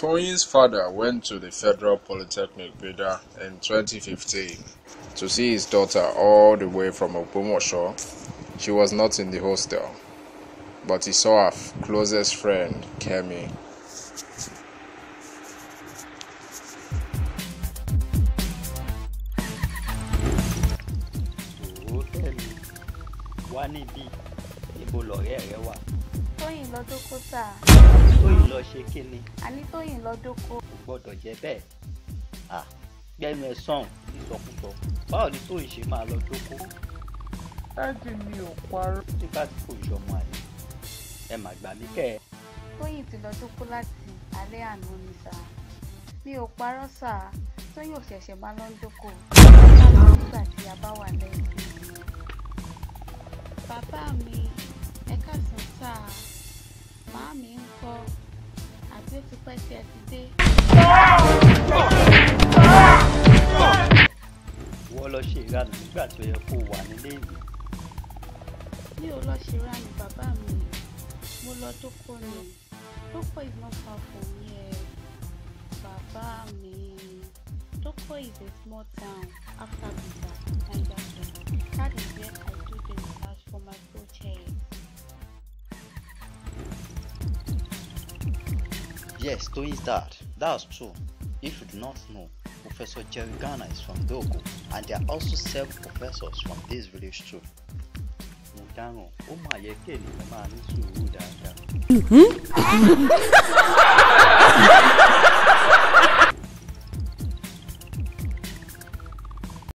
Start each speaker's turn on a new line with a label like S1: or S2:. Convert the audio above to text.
S1: Toyin's father went to the Federal Polytechnic Bida in 2015 to see his daughter all the way from Ogbomoso. She was not in the hostel, but he saw her closest friend, Kemi.
S2: Tóyìn lọ Doko sá.
S3: Tóyìn lọ ṣe kíni?
S2: Àní Tóyìn lọ Doko.
S3: Kò gbọ́dọ̀ jẹ́ bẹ́ẹ̀. Gbẹ́nu ẹ̀ sọ̀hún ìsọkúsọ. Báwo ni Tóyìn ṣe máa lọ Doko?
S4: Dájú mi ò parọ́.
S3: Tí ká ti kò ìṣọmọ àlè. Ẹ mà gbà mí kẹ́ ẹ.
S2: Tóyìn ti lọ Doko láti alẹ́ àná ni sá. Mi ò parọ́ sá. Tóyìn ò ṣẹ̀ṣẹ̀ máa lọ Doko. Nígbà tí a bá wà lẹ́yìn. Bàbá mi, ẹ káàsán sá. Màámi ń kọ́. Àbí ó ti pẹ́ tí ẹ ti dé.
S3: Wọ́n lọ ṣe ìranù nígbà tó yẹ kó wà nílé ìwé.
S2: Mi ò lọ ṣe ìranù bàbá mi. Mo lọ Doko ni. Doko is not far from here. Bàbá mi. Doko is a small town after Bida, Niger State. That is where I do the research for my project.
S3: Yes, Toyin's dad. That's true. If you do not know, Professor Jerry Ghana is from Doko, and there are also several professors from this village too. Mo dáhùn, ó máa yẹ kí ènìyàn máa ní sùúrù dáadáa.